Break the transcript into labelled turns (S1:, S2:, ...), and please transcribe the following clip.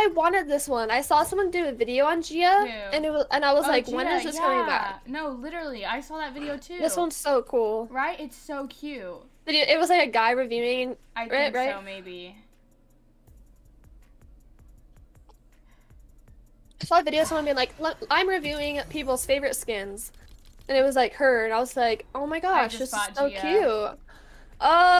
S1: I wanted this one. I saw someone do a video on Gia,
S2: Who?
S1: and I was
S2: Oh,
S1: like, when
S2: Gia,
S1: is this coming
S2: yeah.
S1: back?
S2: No, literally, I saw that video
S1: This
S2: too.
S1: one's so cool.
S2: Right? It's so cute.
S1: It was like a guy reviewing,
S2: I
S1: right?
S2: think
S1: Right?
S2: so, maybe.
S1: I saw a video of someone being like, I'm reviewing people's favorite skins. And it was like her, and I was like, oh my
S2: I
S1: gosh,
S2: just
S1: this is
S2: bought
S1: so
S2: Gia.
S1: cute. Oh.